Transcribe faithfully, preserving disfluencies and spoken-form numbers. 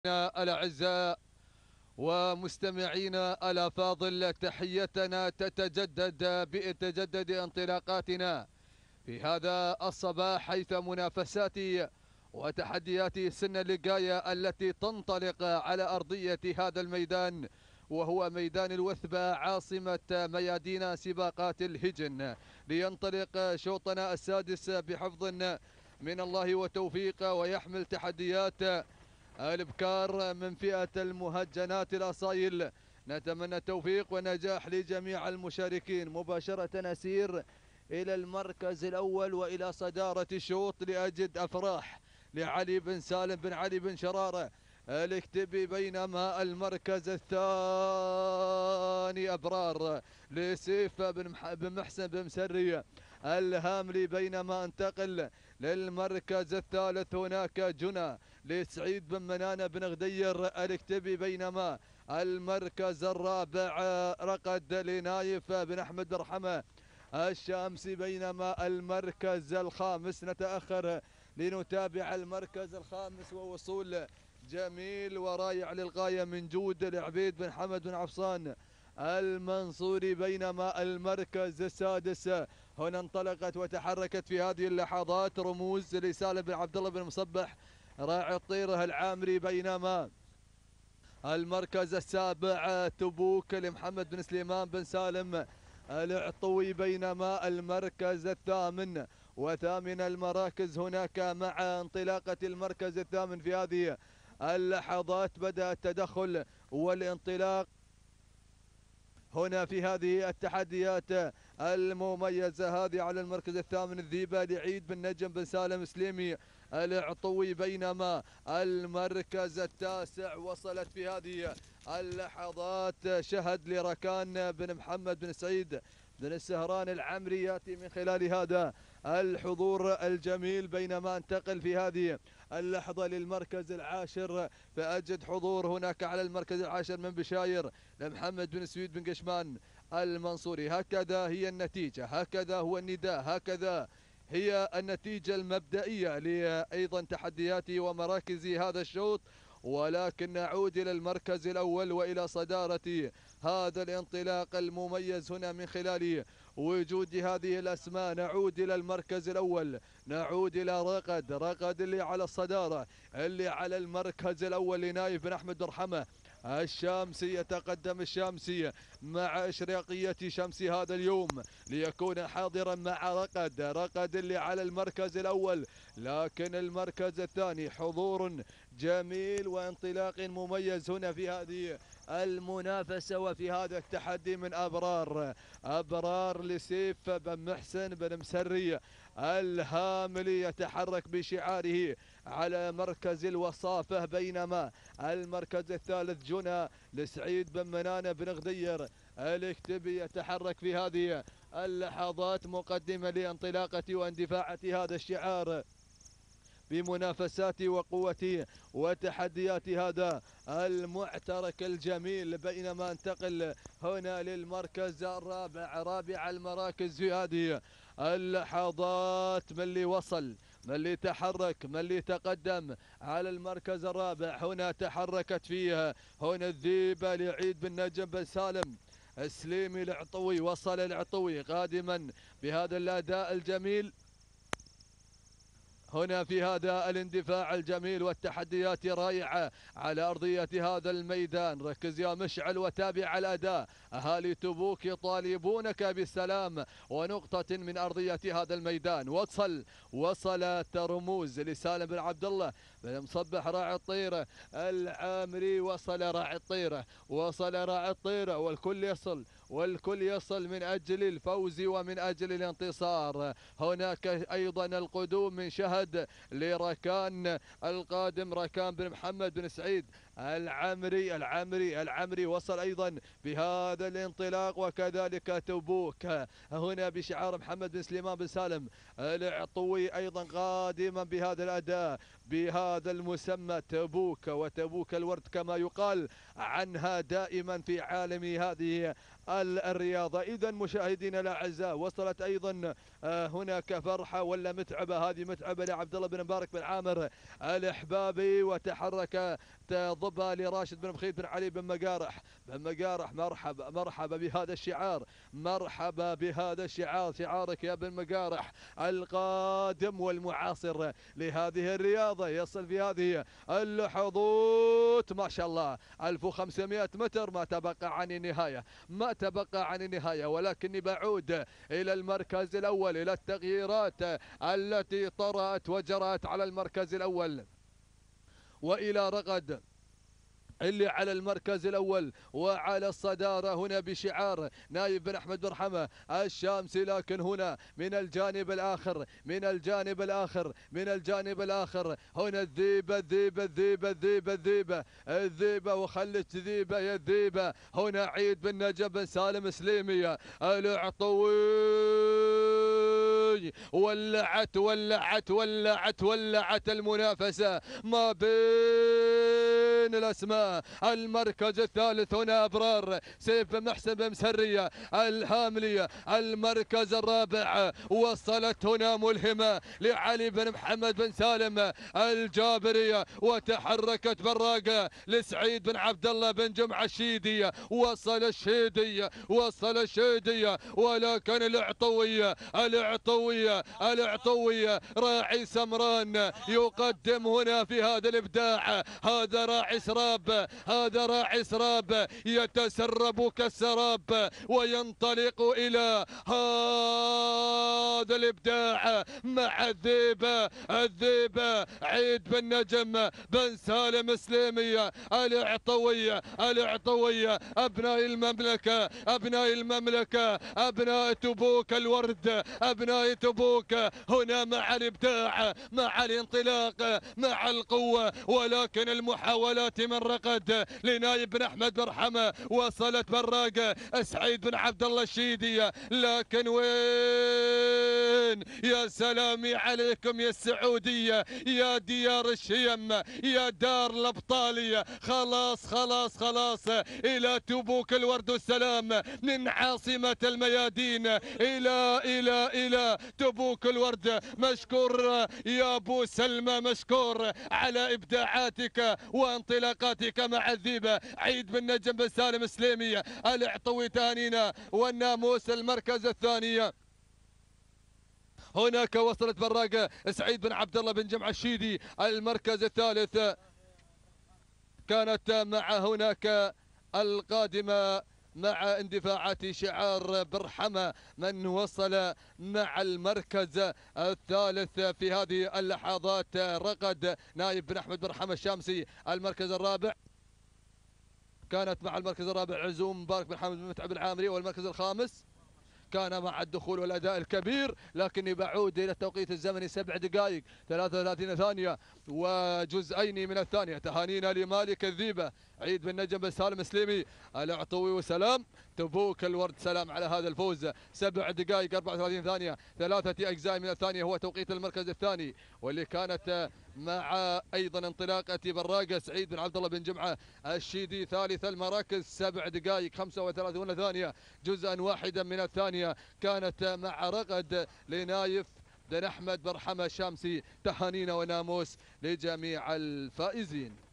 الأعزاء ومستمعينا الأفاضل، تحيتنا تتجدد بتجدد انطلاقاتنا في هذا الصباح، حيث منافسات وتحديات سن اللقاية التي تنطلق على أرضية هذا الميدان، وهو ميدان الوثبة عاصمة ميادين سباقات الهجن، لينطلق شوطنا السادس بحفظ من الله وتوفيق، ويحمل تحديات الابكار من فئة المهجنات الأصايل. نتمنى التوفيق ونجاح لجميع المشاركين. مباشرة نسير إلى المركز الأول وإلى صدارة الشوط لأجد أفراح لعلي بن سالم بن علي بن شرارة الاكتبي، بينما المركز الثاني أبرار لسيف بن محسن بن مسري الهاملي، بينما انتقل للمركز الثالث هناك جنى لسعيد بن منانة بن غدير الاكتبي، بينما المركز الرابع رقد لنايف بن أحمد بن رحمة الشامسي، بينما المركز الخامس نتأخر لنتابع المركز الخامس ووصول جميل ورائع للغاية من جود العبيد بن حمد بن عفصان المنصوري، بينما المركز السادس هنا انطلقت وتحركت في هذه اللحظات رموز لسالم بن عبد الله بن مصبح راعي الطيره العامري، بينما المركز السابع تبوك لمحمد بن سليمان بن سالم العطوي، بينما المركز الثامن وثامن المراكز هناك مع انطلاقة المركز الثامن في هذه اللحظات بدأ التدخل والانطلاق هنا في هذه التحديات المميزة هذه. على المركز الثامن الذيبة لعيد بن نجم بن سالم سليمي العطوي، بينما المركز التاسع وصلت في هذه اللحظات شهد لركان بن محمد بن سعيد بن السهران العمري، ياتي من خلال هذا الحضور الجميل، بينما انتقل في هذه اللحظة للمركز العاشر، فأجد حضور هناك على المركز العاشر من بشاير لمحمد بن سويد بن قشمان المنصوري. هكذا هي النتيجة، هكذا هو النداء، هكذا هي النتيجة المبدئية لأيضا تحديات ومراكز هذا الشوط. ولكن نعود إلى المركز الأول وإلى صدارة هذا الانطلاق المميز هنا من خلال وجود هذه الأسماء. نعود إلى المركز الأول، نعود إلى رقد رقد اللي على الصدارة، اللي على المركز الأول لنايف بن أحمد رحمة الشامسي. يتقدم الشامسي مع إشراقية شمس هذا اليوم ليكون حاضرا مع رقد رقد اللي على المركز الأول، لكن المركز الثاني حضور جميل وانطلاق مميز هنا في هذه المنافسة وفي هذا التحدي من أبرار أبرار لسيف بن محسن بن مسري الهاملي، يتحرك بشعاره على مركز الوصافة، بينما المركز الثالث جنى لسعيد بن منانة بن غدير الاكتبي يتحرك في هذه اللحظات مقدمة لانطلاقة واندفاعة هذا الشعار بمنافسات وقوة وتحديات هذا المعترك الجميل. بينما انتقل هنا للمركز الرابع، رابع المراكز في هذه اللحظات، من اللي وصل، من اللي تحرك، من اللي تقدم على المركز الرابع. هنا تحركت فيها هنا الذيبة لعيد بن نجم بن سالم السليمي العطوي، وصل العطوي قادما بهذا الأداء الجميل هنا في هذا الاندفاع الجميل والتحديات رائعة على أرضية هذا الميدان. ركز يا مشعل وتابع الأداء، أهالي تبوك يطالبونك بالسلام ونقطة من أرضية هذا الميدان. وصل وصلت رموز لسالم بن عبد الله بن مصبح راعي الطيرة العامري، وصل راعي الطيرة، وصل راعي الطيرة، والكل يصل والكل يصل من أجل الفوز ومن أجل الانتصار. هناك أيضا القدوم من شهد لركان القادم ركان بن محمد بن سعيد العمري العمري العمري وصل أيضا بهذا الانطلاق، وكذلك تبوك هنا بشعار محمد بن سليمان بن سالم العطوي أيضا قادما بهذا الأداء بهذا المسمى تبوك، وتبوك الورد كما يقال عنها دائما في عالم هذه الرياضة. إذا مشاهدينا الأعزاء، وصلت أيضا هناك فرحة ولا متعبة، هذه متعبة لعبد الله بن مبارك بن عامر الإحبابي، وتحرك ضبها لراشد بن مخيت بن علي بن مقارح. بن مقارح مرحبا مرحبا بهذا الشعار، مرحبا بهذا الشعار، شعارك يا بن مقارح القادم والمعاصر لهذه الرياضة. يصل في هذه اللحظات ما شاء الله ألف وخمسمائة متر، ما تبقى عن النهاية، ما تبقى عن النهاية، ولكني بعود إلى المركز الأول، إلى التغييرات التي طرأت وجرت على المركز الأول، وإلى رغد اللي على المركز الأول وعلى الصدارة هنا بشعار نايف بن أحمد بن حمى الشامسي. لكن هنا من الجانب الآخر، من الجانب الآخر، من الجانب الآخر هنا الذيبة الذيبة الذيبة الذيبة الذيبة الذيبة وخلت ذيبة يا الذيبة. هنا عيد بن نجم بن سالم سليمية العطوي، ولعت ولعت ولعت ولعت المنافسة ما بين الأسماء. المركز الثالث هنا أبرار سيف بن محسن بن مسرية الهاملية. المركز الرابع وصلت هنا ملهمة لعلي بن محمد بن سالم الجابرية، وتحركت براقة لسعيد بن عبد الله بن جمعة الشيدية. وصل الشيدية وصل الشيدية، ولكن العطوية العطوية العطوية راعي سمران يقدم هنا في هذا الإبداع. هذا راعي سراب، هذا راعي سراب يتسرب كالسراب وينطلق إلى هذا الإبداع مع الذيبة الذيبة عيد بن نجم بن سالم سليمية العطوية العطوية. أبناء المملكة أبناء المملكة أبناء تبوك الورد، أبناء تبوك هنا مع الإبداع، مع الانطلاق، مع القوة، ولكن المحاولات من رقد لنايف بن أحمد بن حمى. وصلت براقة سعيد بن عبد الله الشيدية، لكن وين؟ يا سلامي عليكم يا السعودية، يا ديار الشيم، يا دار الأبطالية. خلاص خلاص خلاص إلى تبوك الورد والسلام، من عاصمة الميادين إلى إلى إلى تبوك الورد. مشكور يا أبو سلمى، مشكور على إبداعاتك وانطلاقاتك مع الذيبة عيد بن نجم بن سالم سليمية العطوي تهانينا. والناموس المركز الثاني هناك وصلت براقة سعيد بن عبد الله بن جمعة الشيدي. المركز الثالث كانت مع هناك القادمة مع اندفاعات شعار برحمة من وصل مع المركز الثالث في هذه اللحظات. رقد نايف بن أحمد برحمة الشامسي. المركز الرابع كانت مع المركز الرابع عزوم مبارك بن حامد بن متعب العامري. والمركز الخامس كان مع الدخول والأداء الكبير، لكني بعود إلى التوقيت الزمني سبع دقائق ثلاثة وثلاثين ثانية وجزئين من الثانية. تهانينا لمالك الذيبة عيد بن نجم بن سالم سليمي العطوي وسلام. تبوك الورد سلام على هذا الفوز. سبع دقائق أربعة وثلاثين ثانية ثلاثة أجزاء من الثانية هو توقيت المركز الثاني، واللي كانت مع أيضا انطلاقة براقة سعيد بن عبد الله بن جمعة الشيدي. ثالث المراكز سبع دقائق خمسة وثلاثين ثانية جزءا واحدا من الثانية كانت مع رغد لنايف بن أحمد برحمة الشامسي. تهانينا وناموس لجميع الفائزين.